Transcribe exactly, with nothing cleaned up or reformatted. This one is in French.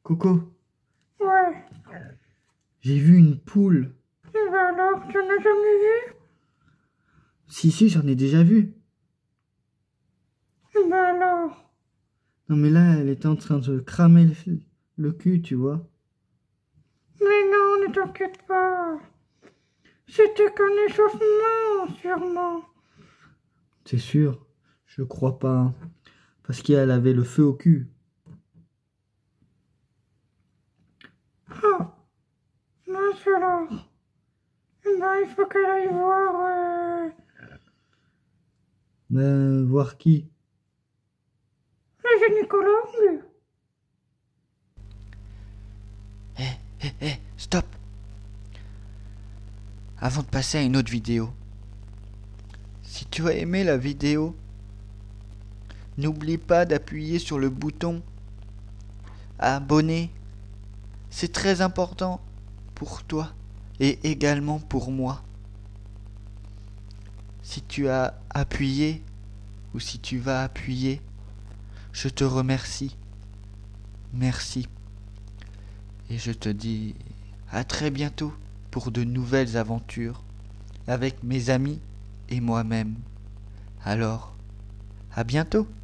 Coco, Ouais. j'ai vu une poule. Et ben alors, tu en as jamais vu? Si, si, j'en ai déjà vu. Et ben alors. Non, mais là, elle était en train de cramer le, le cul, tu vois. Mais non, ne t'inquiète pas. C'était qu'un échauffement, sûrement. C'est sûr, je crois pas, hein. Parce qu'elle avait le feu au cul. Ah, mince alors. Eh ben, il faut qu'elle aille voir euh, Mais voir qui? le gynécologue. Hé, hé, hé, stop! Avant de passer à une autre vidéo, si tu as aimé la vidéo, n'oublie pas d'appuyer sur le bouton abonner. C'est très important pour toi et également pour moi. Si tu as appuyé ou si tu vas appuyer, je te remercie. Merci. Et je te dis à très bientôt pour de nouvelles aventures avec mes amis et moi-même. Alors, à bientôt.